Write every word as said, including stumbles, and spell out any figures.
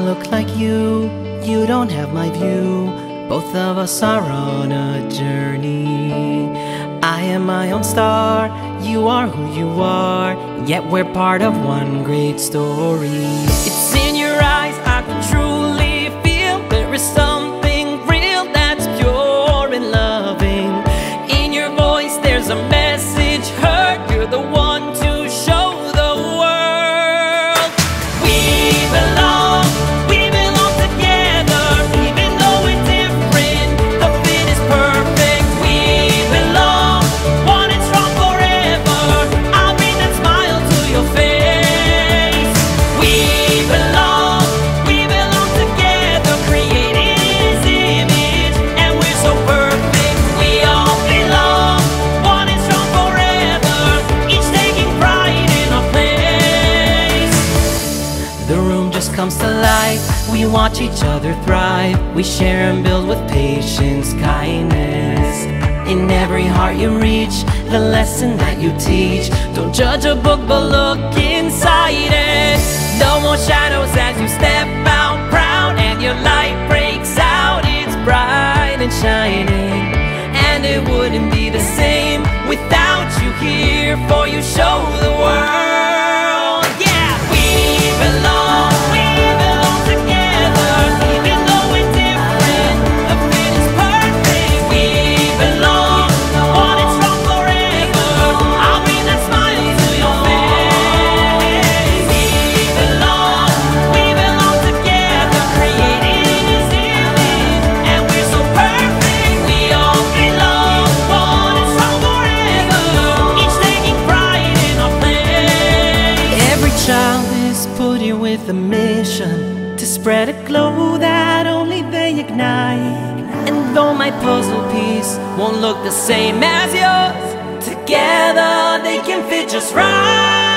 look like you, you don't have my view. Both of us are on a journey. I am my own star, you are who you are, yet we're part of one great story. It's in your eyes, I can truly feel there is something real that's pure and loving. In your voice there's a message heard, you're the one to show the world. We belong, we belong together, even though we're different, the fit is perfect. We belong, one and strong forever, I'll bring that smile to your face. We belong, we belong together, created in His image, and we're so perfect. We all belong, one and strong forever, each taking pride in our place. The room just comes to life, we watch each other thrive, we share and build with patience, kindness. In every heart you reach, the lesson that you teach. Don't judge a book but look inside it. No more shadows as you step out proud, and your light breaks out, it's bright and shining. And it wouldn't be the same without you here, for you show the world. Yeah, we belong, we belong together, even though we're different, the fit is perfect. We belong, one and strong forever, I'll bring that smile to your face. We belong, we belong together, created in His image, and we're so perfect. We all belong, one and strong forever, each taking pride in our place. Every child is put here with a mission, to spread a glow that only they ignite. And though my puzzle piece won't look the same as yours, together they can fit just right.